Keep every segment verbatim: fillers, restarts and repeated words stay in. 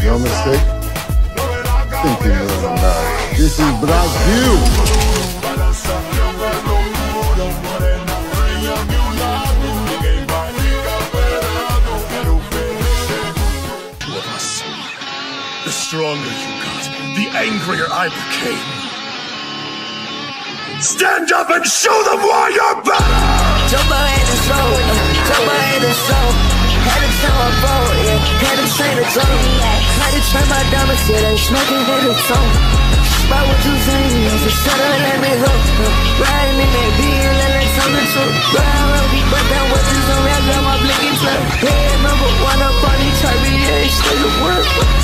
no mistake. Thinking you're not. This is Brazil. The stronger you got, the angrier I became. Stand up and show them why you're better! Jump ahead and slow, jump ahead and slow. Had to turn my phone, yeah, had to train the zone. Had to turn my diamonds, yeah, they smoking, hit the tone. About what you saying, so shut up, let me hook. Riding in that beat, let me tell the truth. Ride around, we but that what is on me, I got my blinking plug. Head number one up on each chart, yeah, stay to work.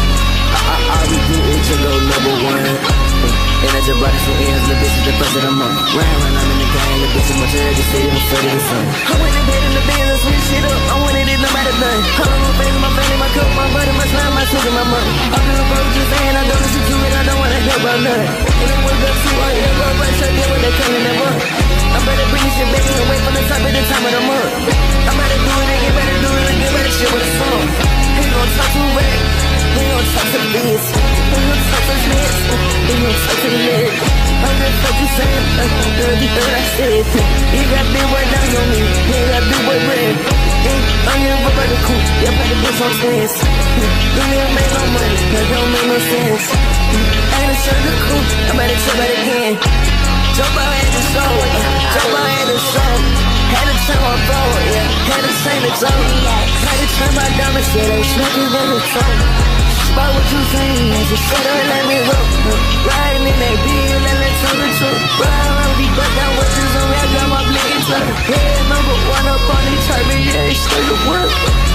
I, I be doing to go number one. And I just brought it some ends, the bitch is the first of the month. Round round, I'm in the game, the bitch is much of the city, I'm afraid of the sun. I went to bed in the bed, let's switch shit up. I wanted it no matter none. How long I'm facing my family, my coat, my butter, my slime, my sugar, my money. I'm gonna go just saying, I don't listen to it, I don't wanna hear about none. And it was up to I hear about right, so get what they calling them up. I better bring this shit back and wait from the top of the time of the month. I better do it again, better do it again, better shit with a song. Ain't gon' talk too bad. We gon' talk to the biz, we gon' talk to the biz, we gon' talk to the leg. I'm just what you saying, girl, you thought I said. You got big boy down on me, you got big boy red. I'm here for the cool, you put the bitch on stance. You ain't make no money, that don't make no sense. Ain't a circle cool, I'm at it, try that again. Jump out at the show, jump out at the show. Had to turn my phone, yeah, had to train the zone. Had to turn my diamonds, yeah, they smoking in the phone. About what you saying, just shut up and let me roll. Riding in that beat, let me tell the truth. Ride around, we but that what is on me, I got my blinking plug. Head number one up on each chart, yeah, stay to work.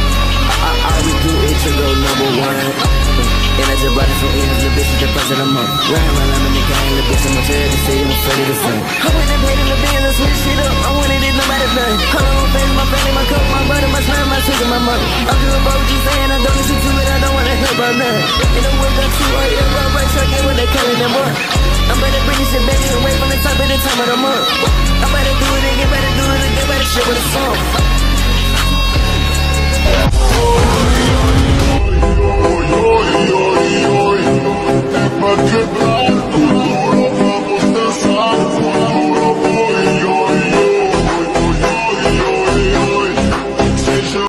I, I would do it to go number one. And I just brought it some ends, the bitch is the first of the month. Round round, I'm in the game, the bitch is much of the city, I'm afraid of the sun. I went to bed in the bed, let's switch shit up. I wanted it no matter none. How long I'm facing my family, my coat, my butter, my slime, my sugar, my money. I'm doing about what you saying, I don't listen to it, I don't wanna hear about none. And it was up to I hear about right, so get what they calling them up. I better bring this shit back and wait from the top of the time of the month. I better do it again, better do it again, better shit with a song.